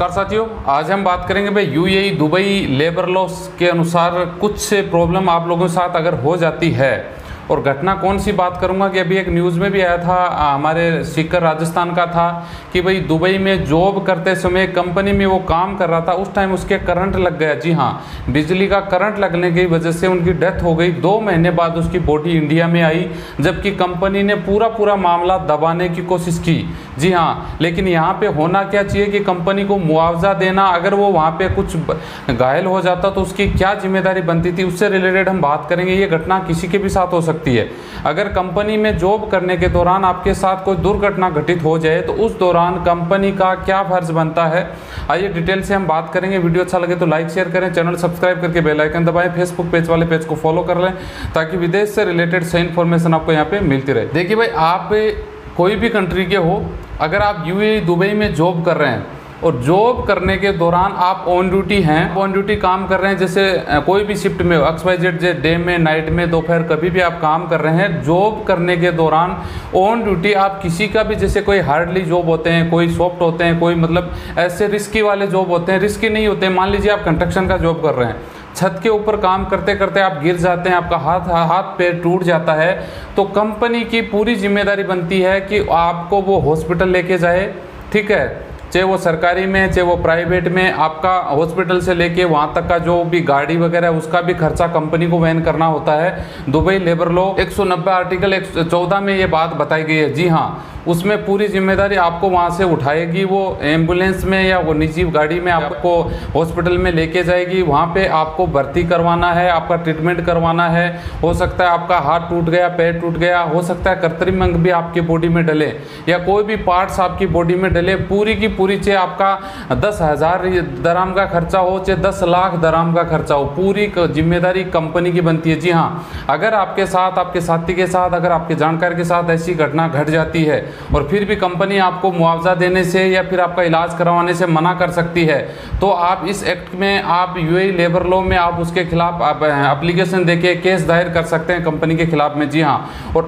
नमस्कार साथियों, आज हम बात करेंगे भाई यूएई दुबई लेबर लॉस के अनुसार कुछ प्रॉब्लम आप लोगों के साथ अगर हो जाती है, और घटना कौन सी बात करूंगा कि अभी एक न्यूज़ में भी आया था, हमारे सीकर राजस्थान का था कि भाई दुबई में जॉब करते समय कंपनी में वो काम कर रहा था, उस टाइम उसके करंट लग गया। जी हाँ, बिजली का करंट लगने की वजह से उनकी डेथ हो गई। 2 महीने बाद उसकी बॉडी इंडिया में आई, जबकि कंपनी ने पूरा मामला दबाने की कोशिश की। जी हाँ, लेकिन यहाँ पे होना क्या चाहिए कि कंपनी को मुआवजा देना, अगर वो वहाँ पे कुछ घायल हो जाता तो उसकी क्या जिम्मेदारी बनती थी, उससे रिलेटेड हम बात करेंगे। ये घटना किसी के भी साथ हो सकती है। अगर कंपनी में जॉब करने के दौरान आपके साथ कोई दुर्घटना घटित हो जाए तो उस दौरान कंपनी का क्या फर्ज बनता है, आइए डिटेल से हम बात करेंगे। वीडियो अच्छा लगे तो लाइक शेयर करें, चैनल सब्सक्राइब करके बेल आइकन दबाएं, फेसबुक पेज वाले पेज को फॉलो कर लें ताकि विदेश से रिलेटेड सही इन्फॉर्मेशन आपको यहाँ पे मिलती रहे। देखिए भाई, आप कोई भी कंट्री के हो, अगर आप यूएई दुबई में जॉब कर रहे हैं और जॉब करने के दौरान आप ऑन ड्यूटी हैं, ऑन ड्यूटी काम कर रहे हैं, जैसे कोई भी शिफ्ट में XYZ, डे में, नाइट में, दोपहर, कभी भी आप काम कर रहे हैं, जॉब करने के दौरान ऑन ड्यूटी आप किसी का भी, जैसे कोई हार्डली जॉब होते हैं, कोई सॉफ्ट होते हैं, कोई मतलब ऐसे रिस्की वाले जॉब होते हैं, रिस्की नहीं होते हैं। मान लीजिए आप कंस्ट्रक्शन का जॉब कर रहे हैं, छत के ऊपर काम करते करते आप गिर जाते हैं, आपका हाथ पैर टूट जाता है, तो कंपनी की पूरी जिम्मेदारी बनती है कि आपको वो हॉस्पिटल लेके जाए। ठीक है, चाहे वो सरकारी में, चाहे वो प्राइवेट में, आपका हॉस्पिटल से लेके वहाँ तक का जो भी गाड़ी वगैरह है उसका भी खर्चा कंपनी को वहन करना होता है। दुबई लेबर लॉ 190 आर्टिकल 114 में ये बात बताई गई है। जी हाँ, उसमें पूरी जिम्मेदारी आपको वहाँ से उठाएगी, वो एम्बुलेंस में या वो निजी गाड़ी में आपको हॉस्पिटल में लेके जाएगी। वहाँ पे आपको भर्ती करवाना है, आपका ट्रीटमेंट करवाना है। हो सकता है आपका हाथ टूट गया, पैर टूट गया, हो सकता है कृत्रिम अंग भी आपकी बॉडी में डले या कोई भी पार्ट्स आपकी बॉडी में डले, पूरी की पूरी, चाहे आपका 10,000 दराम का खर्चा हो, चाहे 10 लाख दराम का खर्चा हो, पूरी जिम्मेदारी कंपनी की बनती है। जी हाँ, अगर आपके साथ, आपके साथी के साथ, अगर आपके जानकार के साथ ऐसी घटना घट जाती है और फिर भी कंपनी आपको मुआवजा देने से या फिर आपका इलाज करवाने से मना कर सकती है, तो आप इस एक्ट में, आप यूएई लेबर लॉ में आप उसके खिलाफ आप एप्लीकेशन देके केस दायर कर सकते हैं कंपनी के खिलाफ में। जी हाँ, और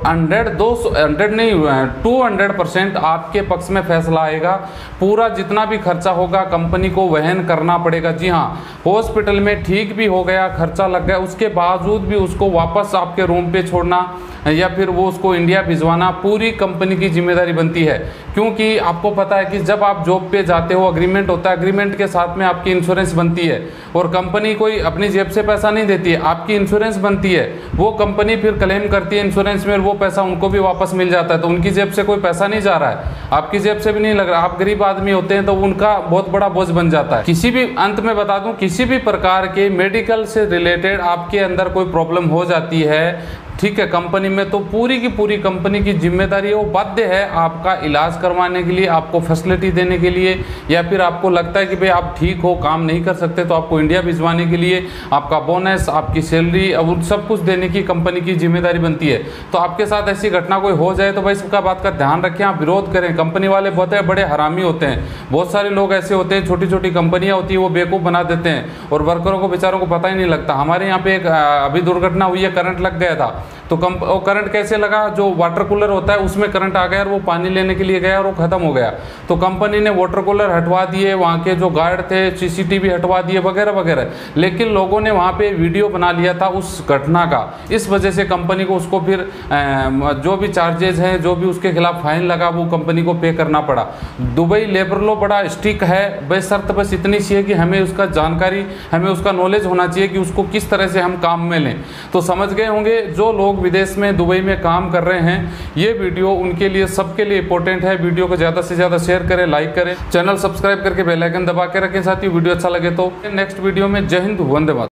200% आपके पक्ष में फैसला आएगा। पूरा जितना भी खर्चा होगा कंपनी को वहन करना पड़ेगा। जी हाँ, हॉस्पिटल में ठीक भी हो गया, खर्चा लग गया, उसके बावजूद भी उसको वापस आपके रूम पे छोड़ना या फिर वो उसको इंडिया भिजवाना पूरी कंपनी की जिम्मेदारी बनती है। क्योंकि आपको पता है कि जब आप जॉब पे जाते हो, अग्रीमेंट होता है, अग्रीमेंट के साथ में आपकी इंश्योरेंस बनती है, और कंपनी कोई अपनी जेब से पैसा नहीं देती है, आपकी इंश्योरेंस बनती है। वो कंपनी फिर क्लेम करती है इंश्योरेंस में, और वो पैसा उनको भी वापस मिल जाता है। तो उनकी जेब से कोई पैसा नहीं जा रहा है, आपकी जेब से भी नहीं लग रहा। आप गरीब आदमी होते हैं तो उनका बहुत बड़ा बोझ बन जाता है। किसी भी, अंत में बता दूं, किसी भी प्रकार के मेडिकल से रिलेटेड आपके अंदर कोई प्रॉब्लम हो जाती है, ठीक है, कंपनी में, तो पूरी की पूरी कंपनी की जिम्मेदारी है, वो बाध्य है आपका इलाज करवाने के लिए, आपको फैसिलिटी देने के लिए, या फिर आपको लगता है कि भाई आप ठीक हो, काम नहीं कर सकते, तो आपको इंडिया भिजवाने के लिए आपका बोनस, आपकी सैलरी, अब सब कुछ देने की कंपनी की जिम्मेदारी बनती है। तो आपके साथ ऐसी घटना कोई हो जाए तो भाई सबका बात का ध्यान रखें, आप विरोध करें। कंपनी वाले बहुत बड़े हरामी होते हैं, बहुत सारे लोग ऐसे होते हैं, छोटी छोटी कंपनियाँ होती है, वो बेवकूफ़ बना देते हैं और वर्करों को, बेचारों को पता ही नहीं लगता। हमारे यहाँ पे एक अभी दुर्घटना हुई है, करंट लग गया था, तो वो करंट कैसे लगा, जो वाटर कूलर होता है उसमें करंट आ गया और वो पानी लेने के लिए गया और वो खत्म हो गया। तो कंपनी ने वाटर कूलर हटवा दिए, वहाँ के जो गार्ड थे CCTV हटवा दिए वगैरह वगैरह, लेकिन लोगों ने वहाँ पे वीडियो बना लिया था उस घटना का। इस वजह से कंपनी को उसको फिर जो भी चार्जेज हैं, जो भी उसके खिलाफ फाइन लगा, वो कंपनी को पे करना पड़ा। दुबई लेबर लॉ बड़ा स्ट्रिक्ट है, बशर्त बस इतनी सी है कि हमें उसका जानकारी, हमें उसका नॉलेज होना चाहिए कि उसको किस तरह से हम काम में लें। तो समझ गए होंगे जो लोग विदेश में, दुबई में काम कर रहे हैं, ये वीडियो उनके लिए, सबके लिए इंपॉर्टेंट है। वीडियो को ज़्यादा से ज़्यादा शेयर करें, लाइक करें, चैनल सब्सक्राइब करके बेल आइकन दबा के रखें। साथियों, वीडियो अच्छा लगे तो नेक्स्ट वीडियो में। जय हिंद, वंदे मातरम।